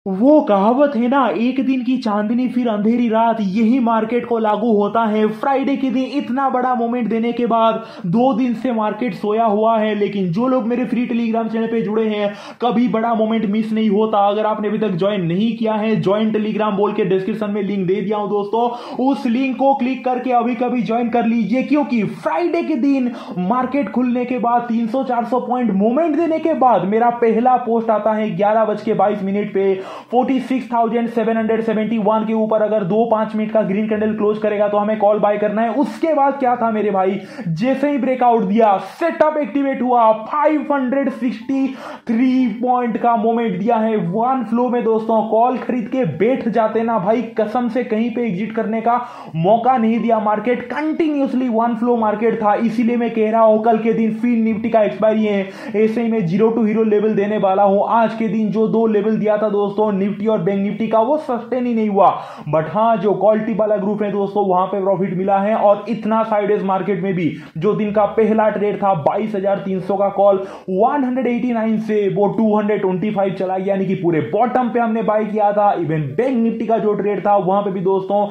वो कहावत है ना, एक दिन की चांदनी फिर अंधेरी रात, यही मार्केट को लागू होता है। फ्राइडे के दिन इतना बड़ा मोमेंट देने के बाद 2 दिन से मार्केट सोया हुआ है, लेकिन जो लोग मेरे फ्री टेलीग्राम चैनल पे जुड़े हैं, कभी बड़ा मोमेंट मिस नहीं होता। अगर आपने अभी तक ज्वाइन नहीं किया है, ज्वाइन टेलीग्राम बोल के डिस्क्रिप्शन में लिंक दे दिया हूं दोस्तों, उस लिंक को क्लिक करके अभी कभी ज्वाइन कर लीजिए, क्योंकि फ्राइडे के दिन मार्केट खुलने के बाद 300-400 पॉइंट मोमेंट देने के बाद मेरा पहला पोस्ट आता है 11:22 पे 46,771 के ऊपर। अगर 2-5 मिनट का ग्रीन कैंडल क्लोज करेगा तो हमें कॉल बाय करना है। उसके बाद क्या था मेरे भाई, जैसे ही ब्रेकआउट दिया, सेटअप एक्टिवेट हुआ, 563 पॉइंट का मोमेंट दिया है वन फ्लो में दोस्तों। कॉल खरीद के बैठ जाते ना भाई, कसम से कहीं पे एग्जिट करने का मौका नहीं दिया। Market continuously one flow market था, इसीलिए मैं कह रहा हूं कल के दिन फिन निफ्टी का एक्सपायरी है, ऐसे ही मैं 0 टू हीरो लेवल देने वाला हूं। आज के दिन जो 2 लेवल दिया था दोस्तों निफ्टी और बैंक निफ्टी का, वो सस्टेन ही नहीं हुआ, बट हां जो क्वालिटी वाला ग्रुप है दोस्तों वहां पे प्रॉफिट मिला है। और इतना साइडेज मार्केट में भी जो दिन का पहला ट्रेड था 22,300 का कॉल, 189 से वो 225 चला गया, यानी कि पूरे बॉटम पे हमने बाय किया था। इवन बैंक निफ्टी का जो ट्रेड था वहां पे भी दोस्तों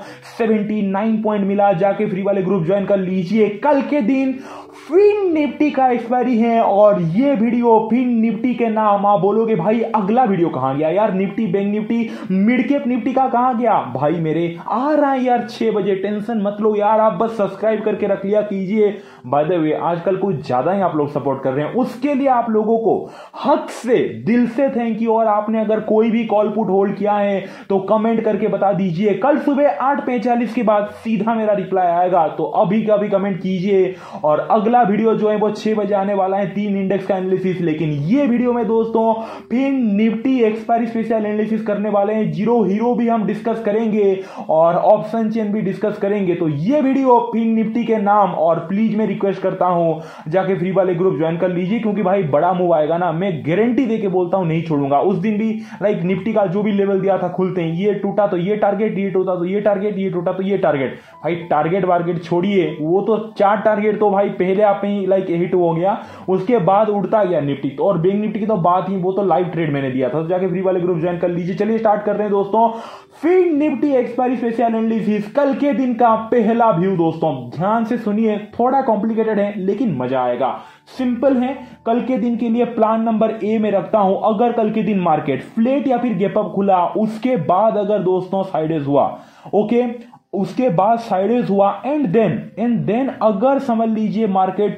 79 पॉइंट मिला। जाके फ्री वाले ग्रुप ज्वाइन कर लीजिए। कल के दिन फिन निफ्टी का एक्सपायरी है और ये वीडियो फिन निफ्टी के नाम। आप बोलोगे भाई अगला वीडियो कहां गया यार, Nifty bank Nifty mid cap Nifty का कहां गया? भाई मेरे आ रहा है यार 6 बजे, टेंशन मत लो यार, आप बस सब्सक्राइब करके रख लिया कीजिए। बाय द वे आजकल कुछ ज्यादा ही आप लोग सपोर्ट कर रहे हैं, उसके लिए आप लोगों को हक से दिल से थैंक यू। और आपने अगर कोई भी कॉल पुट होल्ड किया है तो कमेंट करके बता दीजिए, कल सुबह 8:45 के बाद सीधा मेरा रिप्लाई आएगा, तो अभी का भी कमेंट कीजिए। और अगला वीडियो जो है वो 6 बजे आने वाला है, 3 इंडेक्स का एनालिसिस। लेकिन ये वीडियो में दोस्तों Fin Nifty expiry special analysis करने वाले हैं, जीरो हीरो भी हम डिस्कस करेंगे और ऑप्शन चेन भी डिस्कस करेंगे। तो ये वीडियो फिन निफ्टी के नाम। और प्लीज मैं रिक्वेस्ट करता हूं जाके फ्री वाले ग्रुप ज्वाइन कर लीजिए, क्योंकि भाई बड़ा मूव आएगा ना, मैं गारंटी देके बोलता हूं नहीं छोड़ूंगा। उस दिन भी लाइक निफ्टी का जो भी लेवल दिया था खुलते हैं, ये टूटा तो ये टारगेट, ये टूटा तो ये टारगेट, ये टूटा तो ये टारगेट। भाई टारगेट वारगेट छोड़िए, वो तो 4 टारगेट तो भाई पहले आप ही लाइक हिट हो गया, उसके बाद उड़ता गया निफ्टी। और बैंक निफ्टी की तो बात ही, वो तो लाइव ट्रेड मैंने दिया था। तो जाके फ्री वाले ग्रुप ज्वाइन कर लीजिए। चलिए स्टार्ट कर रहे हैं दोस्तों Fin Nifty expiry special analysis, कल के दिन का पहला व्यू। दोस्तों ध्यान से सुनिए, थोड़ा कॉम्प्लिकेटेड है लेकिन मजा आएगा। सिंपल है, कल के दिन के लिए प्लान नंबर ए में रखता हूं। अगर कल के दिन मार्केट फ्लैट या फिर गैप अप खुला, उसके बाद अगर दोस्तों साइडेज हुआ, ओके, उसके बाद साइडेज हुआ एंड देन अगर समझ लीजिए मार्केट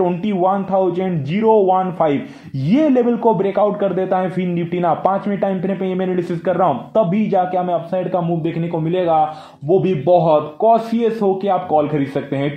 21,015 ये लेवल को ब्रेकआउट कर देता है फिन निफ्टी ना, 5 मिनट टाइम फ्रेम पे ये मैं एनालिसिस कर रहा हूं, तभी जाके हमें अपसाइड का मूव देखने को मिलेगा। वो भी बहुत कॉशियस होके आप कॉल खरीद सकते हैं।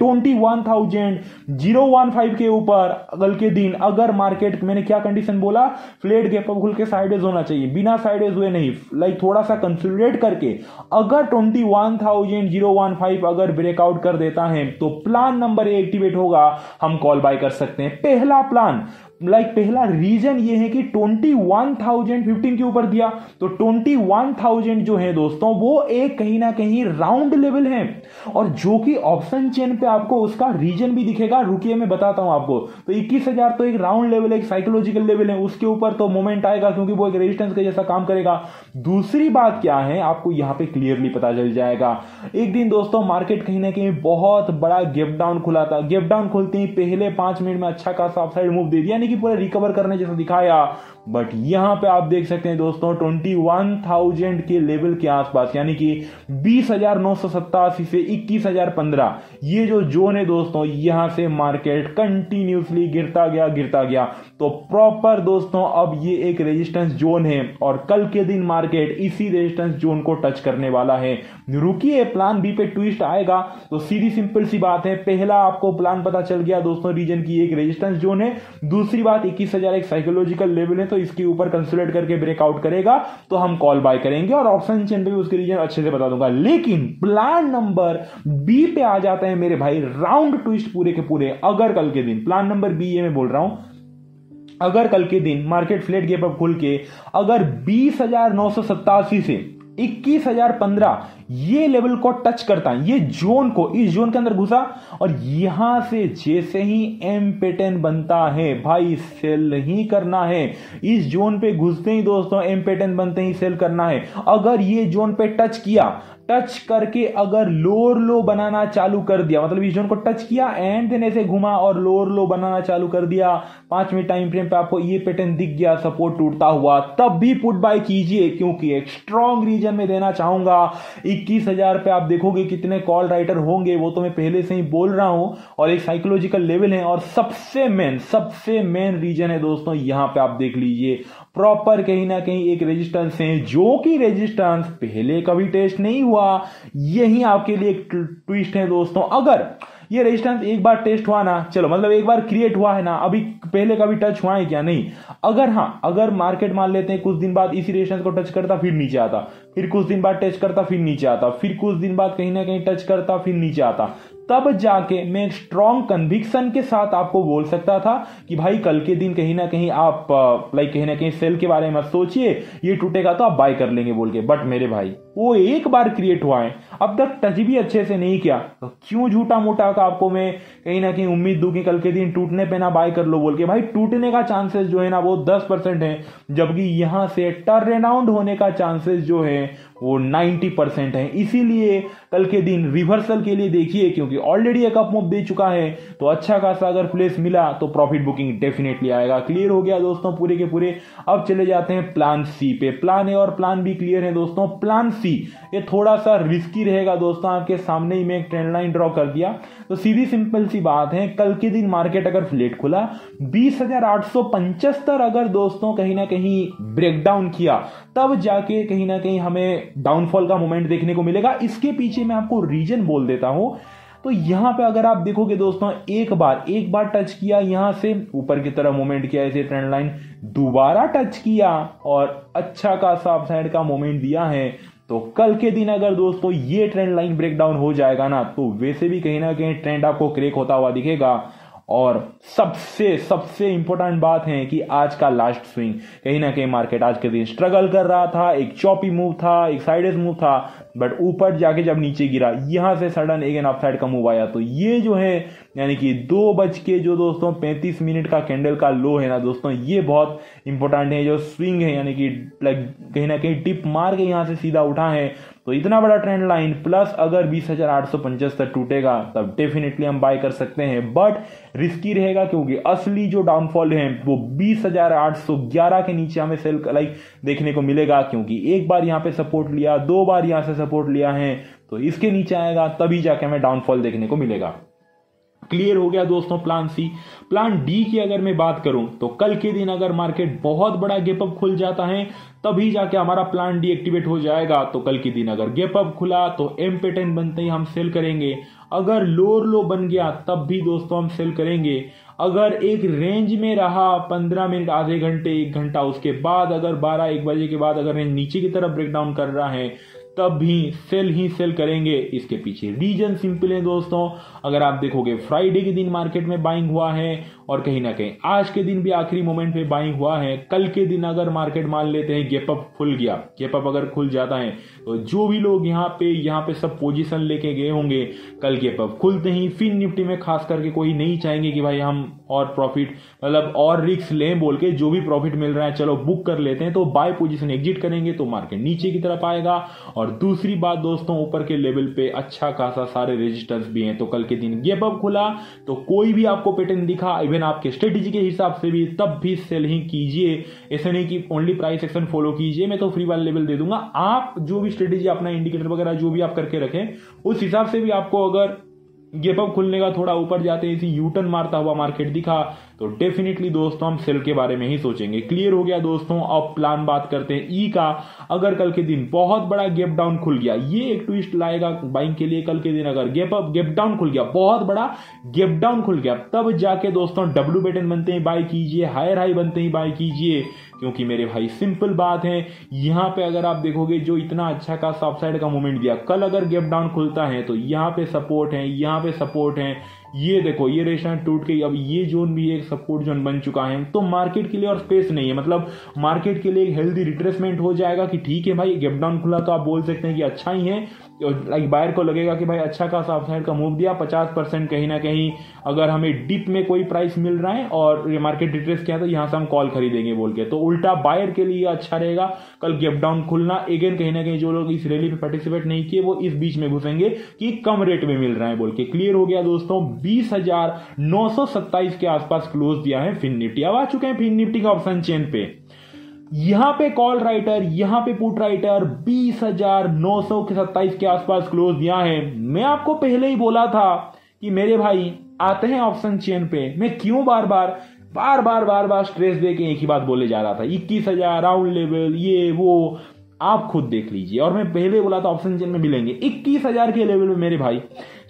21,015 के ऊपर कल के दिन अगर मार्केट, मैंने क्या कंडीशन बोला, फ्लैट गैप अप खुल के साइडेज होना चाहिए, बिना साइडेज हुए नहीं, लाइक थोड़ा सा कंसोलिडेट करके अगर 21,015 अगर ब्रेकआउट कर देता है तो प्लान नंबर ए एक्टिवेट होगा, हम कॉल बाय कर सकते हैं। पहला प्लान पहला रीजन ये है कि 21,015 के ऊपर दिया, तो 21,000 जो है दोस्तों वो एक कहीं ना कहीं राउंड लेवल है, और जो कि ऑप्शन चेन पे आपको उसका रीजन भी दिखेगा। रुकिए मैं बताता हूं आपको। तो 21,000 तो एक राउंड लेवल है, एक साइकोलॉजिकल लेवल है, उसके ऊपर तो मोमेंट आएगा क्योंकि वो एक रेजिस्टेंस के जैसा काम करेगा। दूसरी बात क्या है, आपको यहां पे क्लियरली पता चल जाएगा। एक दिन दोस्तों मार्केट कहीं ना कहीं बहुत बड़ा गैप डाउन खुला था, गैप डाउन खुलते ही पहले 5 मिनट में अच्छा खासा अपसाइड मूव दे दिया, कि पूरा रिकवर करने जैसा दिखाया। बट यहां पे आप देख सकते हैं दोस्तों 21,000 के लेवल के आसपास, यानी कि 20,987 से 21,015 ये जो जोन है दोस्तों, यहां से मार्केट कंटिन्यूसली गिरता गया। तो प्रॉपर दोस्तों अब ये एक रेजिस्टेंस जोन है और कल के दिन मार्केट इसी रेजिस्टेंस जोन को टच करने वाला है। रुकिए, प्लान बी पे ट्विस्ट आएगा। तो सीधी सिंपल सी बात है, पहला आपको प्लान पता चल गया दोस्तों, रीजन की एक रेजिस्टेंस जोन है। दूसरी बात 21,000 एक साइकोलॉजिकल लेवल है, तो इसके ऊपर कंसोलिडेट करके ब्रेकआउट करेगा तो हम कॉल बाय करेंगे और ऑप्शन चेन पे भी उसके रीजन अच्छे से बता दूंगा। लेकिन प्लान नंबर बी पे आ जाता है मेरे भाई राउंड ट्विस्ट पूरे के पूरे। अगर कल के दिन प्लान नंबर बी ये मैं बोल रहा हूं, अगर कल के दिन मार्केट फ्लैट गैप अप खुल के अगर 20,987 से 21,015 ये लेवल को टच करता है, ये जोन को, इस जोन के अंदर घुसा और यहां से जैसे ही एम पैटर्न बनता है भाई सेल ही करना है। इस जोन पे घुसते ही दोस्तों एम पैटर्न बनते ही सेल करना है। अगर ये जोन पे टच किया, टच करके अगर लोअर लो बनाना चालू कर दिया, मतलब इस जोन को टच किया एंड देन ऐसे घुमा और लोअर लो बनाना चालू कर दिया, 5 मिनट टाइम फ्रेम पे आपको ये पैटर्न दिख गया सपोर्ट टूटता हुआ, तब भी पुट बाय कीजिए, क्योंकि एक स्ट्रॉन्ग रीजन में देना चाहूंगा। 21,000 पे आप देखोगे कितने कॉल राइटर होंगे, वो तो मैं पहले से ही बोल रहा हूं, और एक साइकोलॉजिकल लेवल है और सबसे मेन रीजन है दोस्तों, यहां पे आप देख लीजिए प्रॉपर कहीं ना कहीं एक रेजिस्टेंस है, जो कि रेजिस्टेंस पहले कभी टेस्ट नहीं हुआ। यही आपके लिए एक ट्विस्ट है दोस्तों। अगर ये रेजिस्टेंस एक बार टेस्ट हुआ ना, चलो मतलब एक बार क्रिएट हुआ है ना, अभी पहले कभी टच हुआ है क्या? नहीं। अगर मार्केट मान लेते हैं कुछ दिन बाद इसी रेजिस्टेंस को टच करता फिर नीचे आता, फिर कुछ दिन बाद टच करता फिर नीचे आता, फिर कुछ दिन बाद कहीं ना कहीं टच करता फिर नीचे आता, तब जाके मैं स्ट्रॉन्ग कन्विक्शन के साथ आपको बोल सकता था कि भाई कल के दिन कहीं ना कहीं आप कहीं ना कहीं सेल के बारे में मत सोचिए, ये टूटेगा तो आप बाय कर लेंगे बोल के। बट मेरे भाई वो एक बार क्रिएट हुआ है, अब तक टच भी अच्छे से नहीं किया, तो क्यों झूठा मोटा का आपको मैं कहीं ना कहीं उम्मीद दूं कि कल के दिन टूटने पे ना बाय कर लो बोल के। भाई टूटने का चांसेस जो है ना वो 10% है, जबकि यहां से टर्न अराउंड होने का चांसेस जो है वो 90% है। इसीलिए कल के दिन रिवर्सल के लिए देखिए, क्योंकि ऑलरेडी एक अप मूव दे चुका है, तो अच्छा खासा अगर प्लेस मिला तो प्रॉफिट बुकिंग डेफिनेटली आएगा। क्लियर हो गया दोस्तों पूरे के पूरे। अब चले जाते हैं प्लान सी पे। प्लान ए और प्लान बी क्लियर है दोस्तों। प्लान सी ये थोड़ा सा रिस्की रहेगा दोस्तों, आपके सामने ही मैं एक ट्रेंड लाइन ड्रॉ कर दिया। तो सीधी सिंपल सी बात है, कल के दिन मार्केट अगर फ्लैट खुला 20,875 अगर दोस्तों कहीं ना कहीं ब्रेकडाउन किया, तब जाके कहीं ना कहीं हमें डाउनफॉल का मोमेंट देखने को मिलेगा। इसके पीछे मैं आपको रीजन बोल देता हूं। तो यहां पे अगर आप देखोगे दोस्तों, एक बार टच किया, यहां से ऊपर की तरफ मूवमेंट किया, ऐसे ट्रेंड लाइन दोबारा टच किया और अच्छा खासा अपसाइड का मूवमेंट दिया है, तो कल के दिन अगर दोस्तों ये ट्रेंड लाइन ब्रेकडाउन हो जाएगा ना, तो वैसे भी कहीं ना कहीं ट्रेंड आपको क्रेक होता हुआ दिखेगा। और सबसे इंपॉर्टेंट बात है कि आज का लास्ट स्विंग कहीं ना कहीं मार्केट आज के दिन स्ट्रगल कर रहा था, एक चॉपी मूव था, एक साइडेज मूव था, बट ऊपर जाके जब नीचे गिरा, यहां से सडन एक अपसाइड का मूव आया। तो ये जो है यानी कि 2:35 का कैंडल का लो है ना दोस्तों, ये बहुत इंपॉर्टेंट है। जो स्विंग है यानी कि कहीं ना कहीं टिप मार के यहां से सीधा उठा है, तो इतना बड़ा ट्रेंड लाइन प्लस अगर 20,875 टूटेगा तब डेफिनेटली हम बाय कर सकते हैं, बट रिस्की रहेगा, क्योंकि असली जो डाउनफॉल है वो 20,811 के नीचे हमें सेल देखने को मिलेगा, क्योंकि एक बार यहां पे सपोर्ट लिया, 2 बार यहां से सपोर्ट लिया है, तो इसके नीचे आएगा तभी जाके हमें डाउनफॉल देखने को मिलेगा। क्लियर हो गया दोस्तों प्लान सी। प्लान डी की अगर मैं बात करूं, तो कल के दिन अगर मार्केट बहुत बड़ा गैप अप खुल जाता है, तभी जाके हमारा प्लान डी एक्टिवेट हो जाएगा। तो कल के दिन अगर गैप अप खुला तो एम पैटर्न बनते ही हम सेल करेंगे। अगर लोअर लो बन गया तब भी दोस्तों हम सेल करेंगे। अगर एक रेंज में रहा 15 मिनट, आधे घंटे, 1 घंटा, उसके बाद अगर 12-1 बजे के बाद अगर रेंज नीचे की तरफ ब्रेकडाउन कर रहा है, तब भी सेल करेंगे। इसके पीछे रीजन सिंपल है दोस्तों। अगर आप देखोगे फ्राइडे के दिन मार्केट में बाइंग हुआ है और कहीं ना कहीं आज के दिन भी आखिरी मोमेंट पे बाइंग हुआ है। कल के दिन अगर मार्केट मान लेते हैं गैप अप खुल गया, गैप अप अगर खुल जाता है, तो जो भी लोग यहाँ पे सब पोजीशन लेके गए होंगे, कल गैप अप खुलते ही फिर निफ्टी में खास करके कोई नहीं चाहेंगे कि भाई हम और प्रॉफिट मतलब और रिस्क लें बोल के, जो भी प्रॉफिट मिल रहा है चलो बुक कर लेते हैं, तो बाय पोजीशन एग्जिट करेंगे, तो मार्केट नीचे की तरफ आएगा। और दूसरी बात दोस्तों, ऊपर के लेवल पे अच्छा खासा सारे रेजिस्टेंस भी हैं। तो कल के दिन गैप अप खुला तो कोई भी आपको पैटर्न दिखा, इवन आपके स्ट्रेटेजी के हिसाब से भी, तब भी सेल ही कीजिए। ऐसे नहीं कि ओनली प्राइस एक्शन फॉलो कीजिए, मैं तो फ्री वाला लेवल दे दूंगा, आप जो भी स्ट्रेटेजी अपना इंडिकेटर वगैरह जो भी आप करके रखें, उस हिसाब से भी आपको अगर गैप अप खुलने का थोड़ा ऊपर जाते हैं, इसी यू टर्न मारता हुआ मार्केट दिखा, तो डेफिनेटली दोस्तों हम सेल के बारे में ही सोचेंगे। क्लियर हो गया दोस्तों। अब प्लान बात करते हैं ई का। अगर कल के दिन बहुत बड़ा गैप डाउन खुल गया, ये एक ट्विस्ट लाएगा बाइंग के लिए। कल के दिन अगर गैप डाउन खुल गया, बहुत बड़ा गैप डाउन खुल गया, तब जाके दोस्तों डब्ल्यू पैटर्न बनते ही बाय कीजिए, हायर हाई बनते ही बाय कीजिए, क्योंकि मेरे भाई सिंपल बात है, यहां पे अगर आप देखोगे जो इतना अच्छा खासा अपसाइड का मूवमेंट दिया, कल अगर गैप डाउन खुलता है तो यहां पे सपोर्ट है, यहां पे सपोर्ट है, ये देखो ये रेजिस्टेंस टूट के अब ये जोन भी एक सपोर्ट जोन बन चुका है। तो मार्केट के लिए और स्पेस नहीं है, मतलब मार्केट के लिए एक हेल्दी रिट्रेसमेंट हो जाएगा कि ठीक है भाई गैप डाउन खुला तो आप बोल सकते हैं कि अच्छा ही है। लाइक बायर को लगेगा कि भाई अच्छा खासा अपसाइड का मूव दिया, 50% कहीं ना कहीं अगर हमें डिप में कोई प्राइस मिल रहा है और ये मार्केट रिट्रेस किया तो यहां से हम कॉल खरीदेंगे बोल के, तो उल्टा बायर के लिए अच्छा रहेगा कल गैप डाउन खुलना। अगेन कहीं ना कहीं जो लोग इस रैली पे पार्टिसिपेट नहीं किए वो इस बीच में घुसेंगे कि कम रेट में मिल रहा है बोल के। क्लियर हो गया दोस्तों। 20,927 के आसपास क्लोज दिया है फिन निफ्टी। अब आ चुके हैं फिन निफ्टी का ऑप्शन चेन पे। यहां पे कॉल राइटर, यहां पे पुट राइटर 20,927 के आसपास क्लोज दिया है। मैं आपको पहले ही बोला था कि मेरे भाई आते हैं ऑप्शन चेन पे। मैं क्यों बार बार स्ट्रेस दे के एक ही बात बोले जा रहा था, 21,000 राउंड लेवल ये वो आप खुद देख लीजिए। और मैं पहले बोला था ऑप्शन चेन में मिलेंगे 21,000 के लेवल में मेरे भाई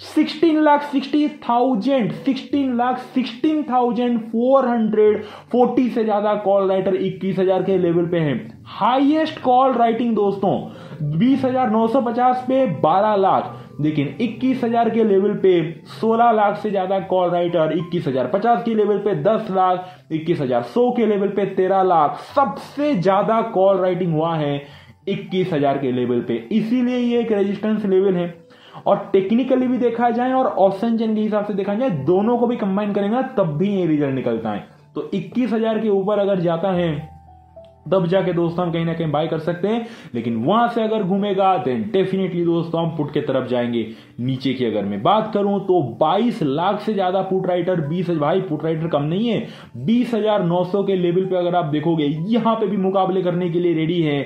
16,16,440 से ज्यादा कॉल राइटर 21,000 के लेवल पे हैं। हाईएस्ट कॉल राइटिंग दोस्तों 20,950 पे 12 लाख, लेकिन 21,000 के लेवल पे 16 लाख से ज्यादा कॉल राइटर, 21,050 के लेवल पे 10 लाख, 21,100 के लेवल पे 13 लाख। सबसे ज्यादा कॉल राइटिंग हुआ है 21,000 के लेवल पे, इसीलिए ये एक रेजिस्टेंस लेवल है। और टेक्निकली भी देखा जाए और ऑप्शन चेन के हिसाब से देखा जाए, दोनों को भी कंबाइन करेंगे तब भी ये रिजल्ट निकलता है। तो 21,000 के ऊपर अगर जाता है तब जाके दोस्तों हम कहीं ना कहीं बाय कर सकते हैं, लेकिन वहां से अगर घूमेगा देन डेफिनेटली दोस्तों हम पुट के तरफ जाएंगे। नीचे की अगर मैं बात करूं तो 22 लाख से ज्यादा पुट राइटर, 20 भाई पुट राइटर कम नहीं है, 20,900 के लेवल पे अगर आप देखोगे यहां पे भी मुकाबले करने के लिए रेडी है।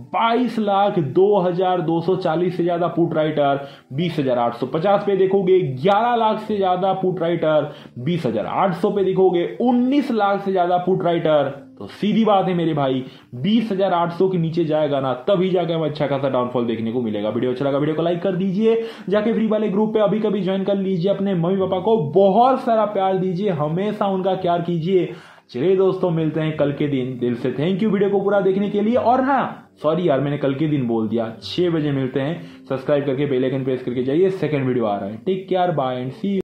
22,02,240 से ज्यादा पुट राइटर, 20,850 पे देखोगे 11 लाख से ज्यादा पुट राइटर, 20,800 पे देखोगे 19 लाख से ज्यादा पुट राइटर। तो सीधी बात है मेरे भाई 20,800 के नीचे जाएगा ना तभी जाके हमें अच्छा खासा डाउनफॉल देखने को मिलेगा। वीडियो अच्छा लगा वीडियो को लाइक कर दीजिए, जाके फ्री वाले ग्रुप पे अभी कभी ज्वाइन कर लीजिए, अपने मम्मी पापा को बहुत सारा प्यार दीजिए, हमेशा उनका प्यार कीजिए। चलिए दोस्तों मिलते हैं कल के दिन। दिल से थैंक यू वीडियो को पूरा देखने के लिए। और हाँ सॉरी यार मैंने कल के दिन बोल दिया, 6 बजे मिलते हैं। सब्सक्राइब करके बेल आइकन प्रेस करके जाइए, सेकंड वीडियो आ रहा है। Take care, bye and see you.